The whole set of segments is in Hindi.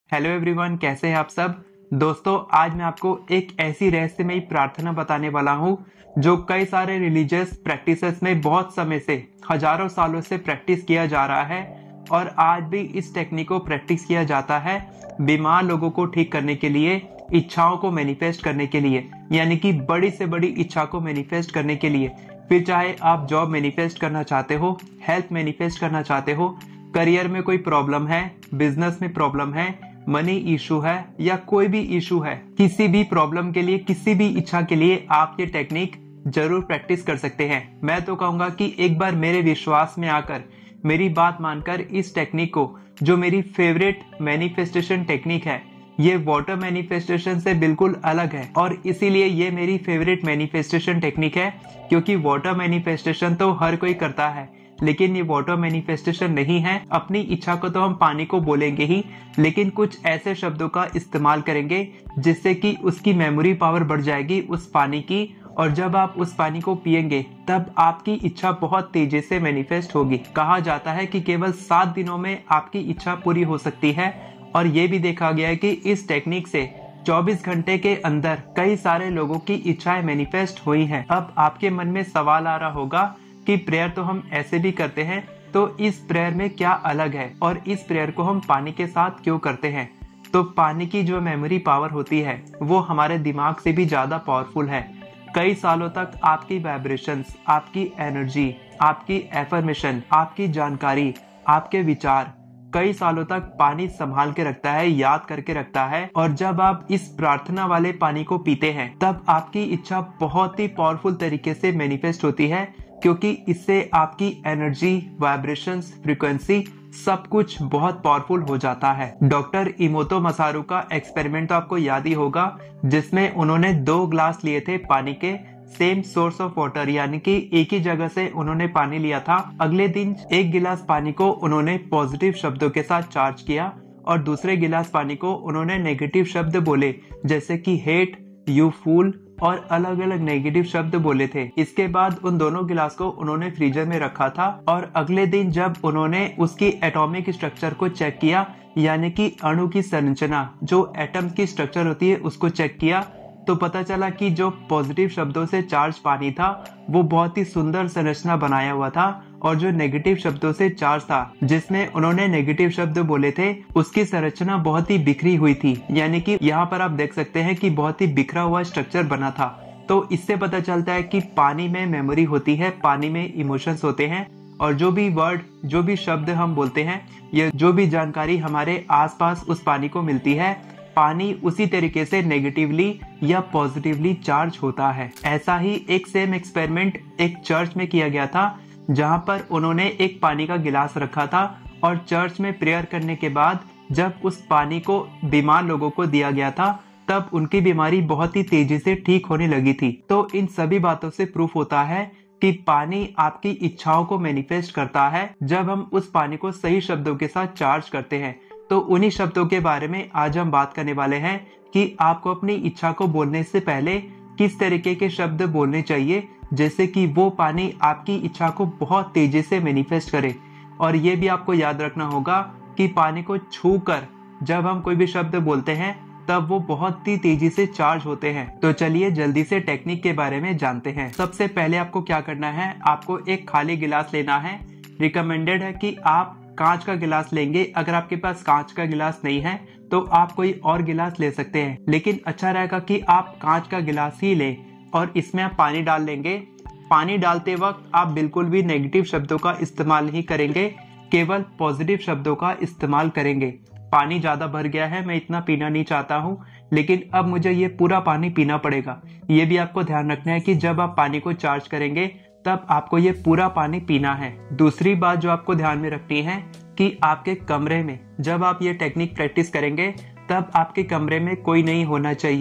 हेलो एवरीवन, कैसे हैं आप सब। दोस्तों, आज मैं आपको एक ऐसी रहस्यमयी प्रार्थना बताने वाला हूं जो कई सारे रिलीजियस प्रैक्टिसेस में बहुत समय से, हजारों सालों से प्रैक्टिस किया जा रहा है और आज भी इस टेक्निक को प्रैक्टिस किया जाता है बीमार लोगों को ठीक करने के लिए, इच्छाओं को मैनिफेस्ट करने के लिए, यानी कि बड़ी से बड़ी इच्छा को मैनिफेस्ट करने के लिए। फिर चाहे आप जॉब मैनिफेस्ट करना चाहते हो, हेल्थ मैनिफेस्ट करना चाहते हो, करियर में कोई प्रॉब्लम है, बिजनेस में प्रॉब्लम है, मनी इशू है या कोई भी इशू है, किसी भी प्रॉब्लम के लिए, किसी भी इच्छा के लिए आप ये टेक्निक जरूर प्रैक्टिस कर सकते हैं। मैं तो कहूंगा कि एक बार मेरे विश्वास में आकर, मेरी बात मानकर इस टेक्निक को, जो मेरी फेवरेट मैनिफेस्टेशन टेक्निक है, ये वाटर मैनिफेस्टेशन से बिल्कुल अलग है और इसीलिए ये मेरी फेवरेट मैनिफेस्टेशन टेक्निक है। क्योंकि वाटर मैनिफेस्टेशन तो हर कोई करता है, लेकिन ये वाटर मैनिफेस्टेशन नहीं है। अपनी इच्छा को तो हम पानी को बोलेंगे ही, लेकिन कुछ ऐसे शब्दों का इस्तेमाल करेंगे जिससे कि उसकी मेमोरी पावर बढ़ जाएगी उस पानी की, और जब आप उस पानी को पिएंगे तब आपकी इच्छा बहुत तेजी से मैनिफेस्ट होगी। कहा जाता है कि केवल 7 दिनों में आपकी इच्छा पूरी हो सकती है और ये भी देखा गया है कि इस टेक्निक से 24 घंटे के अंदर कई सारे लोगों की इच्छाएं मैनिफेस्ट हुई हैं। अब आपके मन में सवाल आ रहा होगा कि प्रेयर तो हम ऐसे भी करते हैं, तो इस प्रेयर में क्या अलग है और इस प्रेयर को हम पानी के साथ क्यों करते हैं। तो पानी की जो मेमोरी पावर होती है वो हमारे दिमाग से भी ज्यादा पावरफुल है। कई सालों तक आपकी वाइब्रेशंस, आपकी एनर्जी, आपकी एफर्मेशन, आपकी जानकारी, आपके विचार कई सालों तक पानी संभाल के रखता है, याद करके रखता है। और जब आप इस प्रार्थना वाले पानी को पीते हैं तब आपकी इच्छा बहुत ही पावरफुल तरीके से मैनिफेस्ट होती है, क्योंकि इससे आपकी एनर्जी, वाइब्रेशंस, फ्रीक्वेंसी सब कुछ बहुत पावरफुल हो जाता है। डॉक्टर इमोतो मसारू का एक्सपेरिमेंट तो आपको याद ही होगा, जिसमें उन्होंने 2 ग्लास लिए थे पानी के, सेम सोर्स ऑफ वाटर, यानी कि एक ही जगह से उन्होंने पानी लिया था। अगले दिन 1 गिलास पानी को उन्होंने पॉजिटिव शब्दों के साथ चार्ज किया और दूसरे गिलास पानी को उन्होंने नेगेटिव शब्द बोले, जैसे कि हेट, यू फूल और अलग अलग नेगेटिव शब्द बोले थे। इसके बाद उन दोनों गिलास को उन्होंने फ्रीजर में रखा था और अगले दिन जब उन्होंने उसकी एटॉमिक स्ट्रक्चर को चेक किया, यानी कि अणु की संरचना, जो एटम की स्ट्रक्चर होती है, उसको चेक किया, तो पता चला कि जो पॉजिटिव शब्दों से चार्ज पानी था वो बहुत ही सुंदर संरचना बनाया हुआ था, और जो नेगेटिव शब्दों से चार्ज था, जिसमें उन्होंने नेगेटिव शब्द बोले थे, उसकी संरचना बहुत ही बिखरी हुई थी। यानी कि यहाँ पर आप देख सकते हैं कि बहुत ही बिखरा हुआ स्ट्रक्चर बना था। तो इससे पता चलता है कि पानी में मेमोरी होती है, पानी में इमोशंस होते हैं, और जो भी वर्ड, जो भी शब्द हम बोलते हैं, ये जो भी जानकारी हमारे आसपास उस पानी को मिलती है, पानी उसी तरीके से नेगेटिवली या पॉजिटिवली चार्ज होता है। ऐसा ही एक सेम एक्सपेरिमेंट एक चर्च में किया गया था, जहां पर उन्होंने एक पानी का गिलास रखा था और चर्च में प्रेयर करने के बाद जब उस पानी को बीमार लोगों को दिया गया था, तब उनकी बीमारी बहुत ही तेजी से ठीक होने लगी थी। तो इन सभी बातों से प्रूफ होता है कि पानी आपकी इच्छाओं को मैनिफेस्ट करता है, जब हम उस पानी को सही शब्दों के साथ चार्ज करते हैं। तो उन्हीं शब्दों के बारे में आज हम बात करने वाले हैं कि आपको अपनी इच्छा को बोलने से पहले किस तरीके के शब्द बोलने चाहिए, जैसे कि वो पानी आपकी इच्छा को बहुत तेजी से मैनिफेस्ट करे। और ये भी आपको याद रखना होगा कि पानी को छूकर जब हम कोई भी शब्द बोलते हैं तब वो बहुत ही तेजी से चार्ज होते हैं। तो चलिए जल्दी से टेक्निक के बारे में जानते हैं। सबसे पहले आपको क्या करना है, आपको एक खाली गिलास लेना है। रिकमेंडेड है कि आप कांच का गिलास लेंगे। अगर आपके पास कांच का गिलास नहीं है तो आप कोई और गिलास ले सकते हैं, लेकिन अच्छा रहेगा कि आप कांच का गिलास ही लें और इसमें आप पानी डाल लेंगे। पानी डालते वक्त आप बिल्कुल भी नेगेटिव शब्दों का इस्तेमाल नहीं करेंगे, केवल पॉजिटिव शब्दों का इस्तेमाल करेंगे। पानी ज्यादा भर गया है, मैं इतना पीना नहीं चाहता हूँ, लेकिन अब मुझे ये पूरा पानी पीना पड़ेगा। ये भी आपको ध्यान रखना है कि जब आप पानी को चार्ज करेंगे तब आपको ये पूरा पानी पीना है। दूसरी बात जो आपको ध्यान में रखनी है कि आपके कमरे में जब आप ये टेक्निक प्रैक्टिस करेंगे तब आपके कमरे में कोई नहीं होना चाहिए,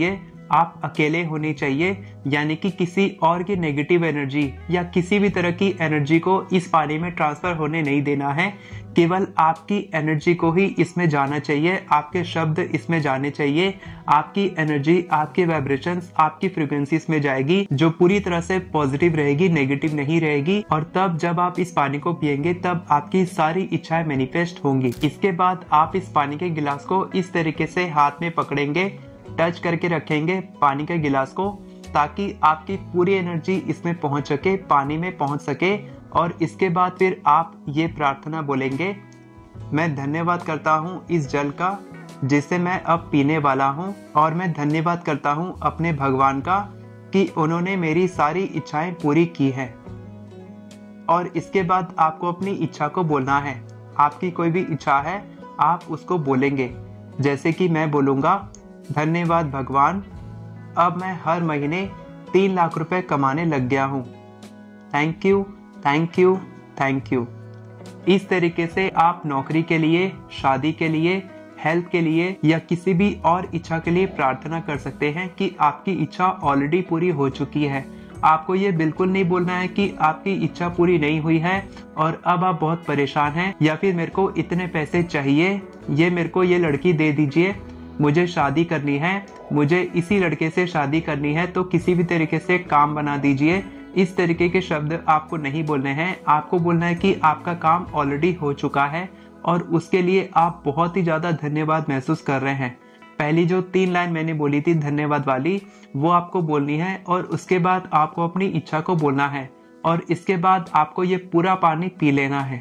आप अकेले होने चाहिए, यानी कि किसी और की नेगेटिव एनर्जी या किसी भी तरह की एनर्जी को इस पानी में ट्रांसफर होने नहीं देना है। केवल आपकी एनर्जी को ही इसमें जाना चाहिए, आपके शब्द इसमें जाने चाहिए, आपकी एनर्जी, आपके वाइब्रेशंस, आपकी फ्रीक्वेंसी इसमें जाएगी जो पूरी तरह से पॉजिटिव रहेगी, नेगेटिव नहीं रहेगी। और तब जब आप इस पानी को पिएंगे तब आपकी सारी इच्छाएं मैनिफेस्ट होंगी। इसके बाद आप इस पानी के गिलास को इस तरीके से हाथ में पकड़ेंगे, टच करके रखेंगे पानी के गिलास को, ताकि आपकी पूरी एनर्जी इसमें पहुंच सके, पानी में पहुंच सके। और इसके बाद फिर आप ये प्रार्थना बोलेंगे, मैं धन्यवाद करता हूँ इस जल का जिसे मैं अब पीने वाला हूँ, और मैं धन्यवाद करता हूँ अपने भगवान का कि उन्होंने मेरी सारी इच्छाएं पूरी की है। और इसके बाद आपको अपनी इच्छा को बोलना है। आपकी कोई भी इच्छा है आप उसको बोलेंगे, जैसे कि मैं बोलूँगा, धन्यवाद भगवान, अब मैं हर महीने 3 लाख रुपए कमाने लग गया हूँ। Thank you, thank you, thank you. इस तरीके से आप नौकरी के लिए, शादी के लिए, हेल्थ के लिए या किसी भी और इच्छा के लिए प्रार्थना कर सकते हैं कि आपकी इच्छा ऑलरेडी पूरी हो चुकी है। आपको ये बिल्कुल नहीं बोलना है कि आपकी इच्छा पूरी नहीं हुई है और अब आप बहुत परेशान हैं, या फिर मेरे को इतने पैसे चाहिए, ये मेरे को ये लड़की दे दीजिए, मुझे शादी करनी है, मुझे इसी लड़के से शादी करनी है, तो किसी भी तरीके से काम बना दीजिए। इस तरीके के शब्द आपको नहीं बोलने हैं। आपको बोलना है कि आपका काम ऑलरेडी हो चुका है और उसके लिए आप बहुत ही ज्यादा धन्यवाद महसूस कर रहे हैं। पहली जो 3 लाइन मैंने बोली थी धन्यवाद वाली, वो आपको बोलनी है और उसके बाद आपको अपनी इच्छा को बोलना है और इसके बाद आपको ये पूरा पानी पी लेना है।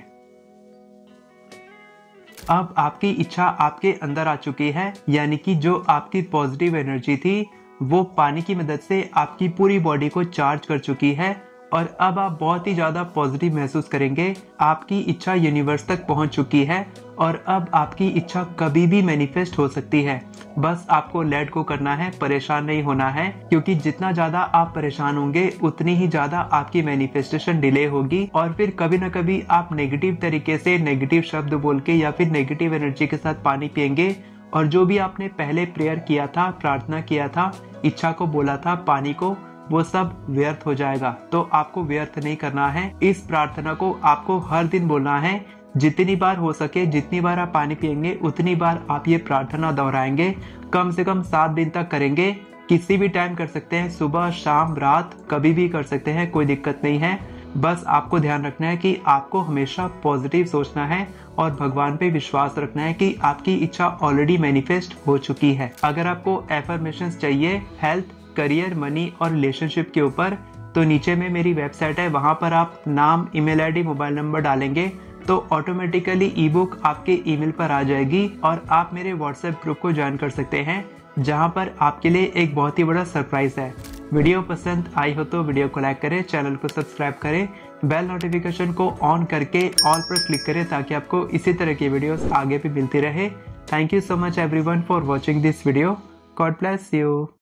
अब आपकी इच्छा आपके अंदर आ चुकी है, यानी कि जो आपकी पॉजिटिव एनर्जी थी वो पानी की मदद से आपकी पूरी बॉडी को चार्ज कर चुकी है और अब आप बहुत ही ज्यादा पॉजिटिव महसूस करेंगे। आपकी इच्छा यूनिवर्स तक पहुंच चुकी है और अब आपकी इच्छा कभी भी मैनिफेस्ट हो सकती है। बस आपको लेट गो करना है, परेशान नहीं होना है, क्योंकि जितना ज्यादा आप परेशान होंगे उतनी ही ज्यादा आपकी मैनिफेस्टेशन डिले होगी और फिर कभी न कभी आप नेगेटिव तरीके से नेगेटिव शब्द बोल के या फिर नेगेटिव एनर्जी के साथ पानी पिएंगे और जो भी आपने पहले प्रेयर किया था, प्रार्थना किया था, इच्छा को बोला था पानी को, वो सब व्यर्थ हो जाएगा। तो आपको व्यर्थ नहीं करना है। इस प्रार्थना को आपको हर दिन बोलना है। जितनी बार हो सके, जितनी बार आप पानी पिएंगे उतनी बार आप ये प्रार्थना दोहराएंगे। कम से कम 7 दिन तक करेंगे। किसी भी टाइम कर सकते हैं, सुबह, शाम, रात, कभी भी कर सकते हैं, कोई दिक्कत नहीं है। बस आपको ध्यान रखना है कि आपको हमेशा पॉजिटिव सोचना है और भगवान पे विश्वास रखना है कि आपकी इच्छा ऑलरेडी मैनिफेस्ट हो चुकी है। अगर आपको एफर्मेशंस चाहिए हेल्थ, करियर, मनी और रिलेशनशिप के ऊपर, तो नीचे में मेरी वेबसाइट है, वहां पर आप नाम, ईमेल आईडी, मोबाइल नंबर डालेंगे तो ऑटोमेटिकली ई बुक आपके ईमेल पर आ जाएगी और आप मेरे व्हाट्सएप ग्रुप को ज्वाइन कर सकते हैं, जहां पर आपके लिए एक बहुत ही बड़ा सरप्राइज है। वीडियो पसंद आई हो तो वीडियो को लाइक करें, चैनल को सब्सक्राइब करें, बेल नोटिफिकेशन को ऑन करके ऑल पर क्लिक करें ताकि आपको इसी तरह की वीडियोस आगे भी मिलती रहे। Thank you so much everyone for watching this video. God bless you.